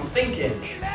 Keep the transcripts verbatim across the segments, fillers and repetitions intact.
thinking.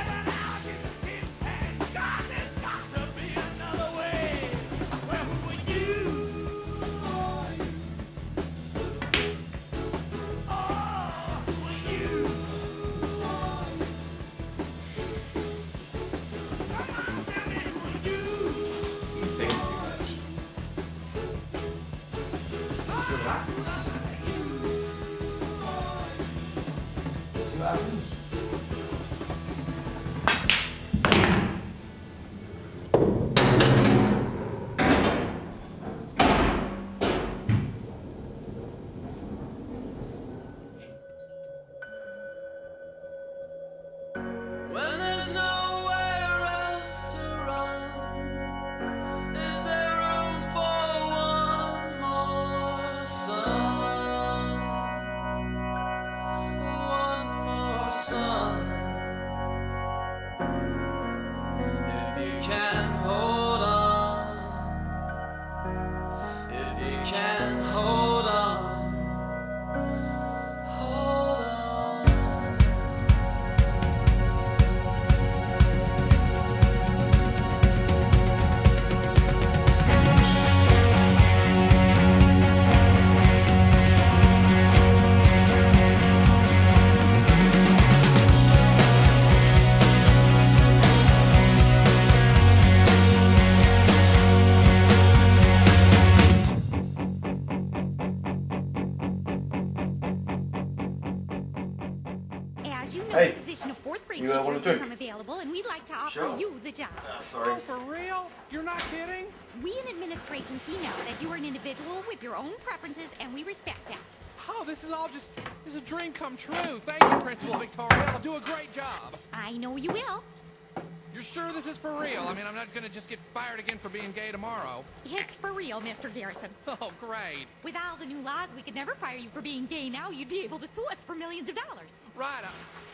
Hey, position of fourth grade you uh, want a drink? become available, and we'd like to offer Sure. you the job. Uh, sorry. Oh, for real? You're not kidding? We in administration see now that you are an individual with your own preferences, and we respect that. Oh, this is all just, this is a dream come true. Thank you, Principal Victoria. I'll do a great job. I know you will. You're sure this is for real? I mean, I'm not going to just get fired again for being gay tomorrow. It's for real, Mister Garrison. Oh, great. With all the new laws, we could never fire you for being gay now. You'd be able to sue us for millions of dollars. Right. Uh,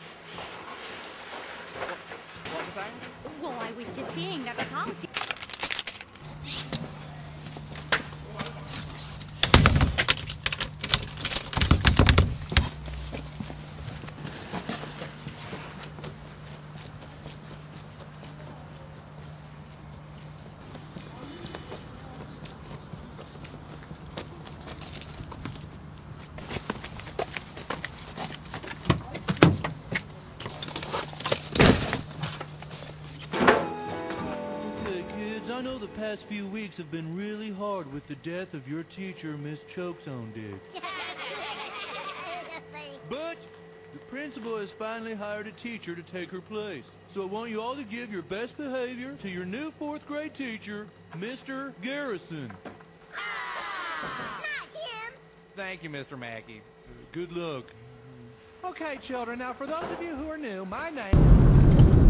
what, what was that? Well, I was just saying that the policy... I know the past few weeks have been really hard with the death of your teacher, Miss Chokesondig. But the principal has finally hired a teacher to take her place. So I want you all to give your best behavior to your new fourth grade teacher, Mister Garrison. Not him. Thank you, Mister Mackey. Uh, good luck. Okay, children, now for those of you who are new, my name...